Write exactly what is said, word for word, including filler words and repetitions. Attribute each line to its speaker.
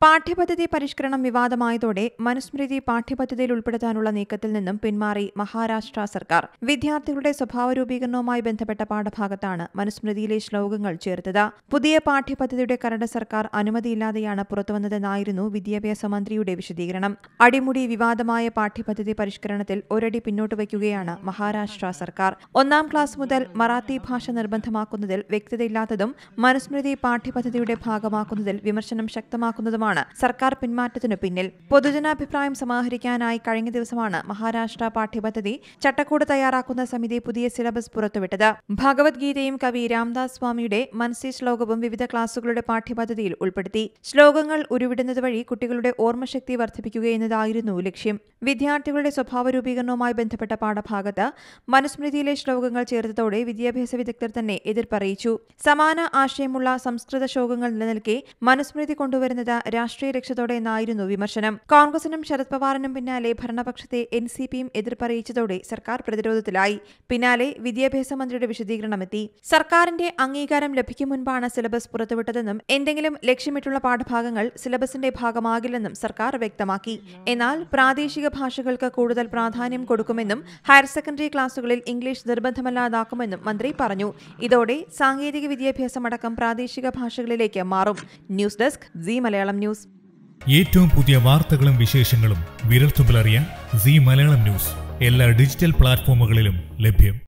Speaker 1: പാഠ്യപദ്ധതി പരിഷ്കരണം വിവാദമായതോടെ മനുസ്മൃതി പാഠ്യപദ്ധതിയിൽ ഉൾപ്പെടുത്താനുള്ള നീക്കത്തിൽ നിന്നും പിന്മാറി മഹാരാഷ്ട്ര സർക്കാർ. വിദ്യാർത്ഥികളുടെ സ്വഭാവ രൂപീകരണവുമായി ബന്ധപ്പെട്ട പാഠഭാഗത്താണ് മനുസ്മൃതിയിലെ ശ്ലോകങ്ങൾ ചേർത്തത്. പുതിയ പാഠ്യപദ്ധതിയുടെ കരട് സർക്കാർ അനുമതിയില്ലാതെയാണ് പുറത്തുവന്നതെന്നായിരുന്നു വിദ്യാഭ്യാസ മന്ത്രിയുടെ വിശദീകരണം. അടിമുടി വിവാദമായ പാഠ്യപദ്ധതി പരിഷ്കരണത്തിൽ ഒരടി പിന്നോട്ട് വയ്ക്കുകയാണ് മഹാരാഷ്ട്ര സർക്കാർ. ഒന്നാം ക്ലാസ് മുതൽ മറാത്തി ഭാഷ നിർബന്ധമാക്കുന്നതിൽ വ്യക്തതയില്ലാത്തതും മനുസ്മൃതി പാഠ്യപദ്ധതിയുടെ ഭാഗമാക്കുന്നതിൽ വിമർശനം ശക്തമാക്കുന്നതുമാണ് സർക്കാർ പിന്മാറ്റത്തിനു പിന്നിൽ. പൊതുജനാഭിപ്രായം സമാഹരിക്കാനായി കഴിഞ്ഞ ദിവസമാണ് മഹാരാഷ്ട്ര പാഠ്യപദ്ധതി ചട്ടക്കൂട് തയ്യാറാക്കുന്ന സമിതി പുതിയ സിലബസ് പുറത്തുവിട്ടത്. ഭഗവത്ഗീതയും കവി രാംദാസ് സ്വാമിയുടെ മനസ്സി ശ്ലോകവും വിവിധ ക്ലാസുകളുടെ പാഠ്യപദ്ധതിയിൽ ഉൾപ്പെടുത്തി. ശ്ലോകങ്ങൾ ഉരുവിടുന്നത് വഴി കുട്ടികളുടെ ഓർമ്മശക്തി വർദ്ധിപ്പിക്കുകയെന്നതായിരുന്നു ലക്ഷ്യം. വിദ്യാർത്ഥികളുടെ സ്വഭാവ രൂപീകരണവുമായി ബന്ധപ്പെട്ട പാഠഭാഗത്ത് മനുസ്മൃതിയിലെ ശ്ലോകങ്ങൾ ചേർത്തതോടെ വിദ്യാഭ്യാസ വിദഗ്ധർ തന്നെ എതിർപ്പറിയിച്ചു. സമാന ആശയമുള്ള സംസ്കൃത ശ്ലോകങ്ങൾ നിലനിൽക്കെ മനുസ്മൃതി കൊണ്ടുവരുന്നത് രാഷ്ട്രീയ ലക്ഷ്യത്തോടെ എന്നായിരുന്നു വിമർശനം. കോൺഗ്രസിനും ശരത് പവാറിനും പിന്നാലെ ഭരണപക്ഷത്തെ എൻ സി പിയും എതിർപ്പറിയിച്ചതോടെ സർക്കാർ പ്രതിരോധത്തിലായി. പിന്നാലെ വിദ്യാഭ്യാസ മന്ത്രിയുടെ വിശദീകരണമെത്തി. സർക്കാരിന്റെ അംഗീകാരം ലഭിക്കും മുൻപാണ് സിലബസ് പുറത്തുവിട്ടതെന്നും എന്തെങ്കിലും ലക്ഷ്യമിട്ടുള്ള പാഠഭാഗങ്ങൾ സിലബസിന്റെ ഭാഗമാകില്ലെന്നും സർക്കാർ വ്യക്തമാക്കി. എന്നാൽ പ്രാദേശിക ഭാഷകൾക്ക് കൂടുതൽ പ്രാധാന്യം കൊടുക്കുമെന്നും ഹയർ സെക്കൻഡറി ക്ലാസുകളിൽ ഇംഗ്ലീഷ് നിർബന്ധമല്ലാതാക്കുമെന്നും മന്ത്രി പറഞ്ഞു. ഇതോടെ സാങ്കേതിക വിദ്യാഭ്യാസമടക്കം പ്രാദേശിക ഭാഷകളിലേക്ക് മാറും. News desk C Malayalam news.
Speaker 2: ഏറ്റവും പുതിയ വാർത്തകളും വിശേഷങ്ങളും വിരൽത്തുമ്പിലറിയാൻ സി മലയാളം ന്യൂസ് എല്ലാ ഡിജിറ്റൽ പ്ലാറ്റ്ഫോമുകളിലും ലഭ്യം.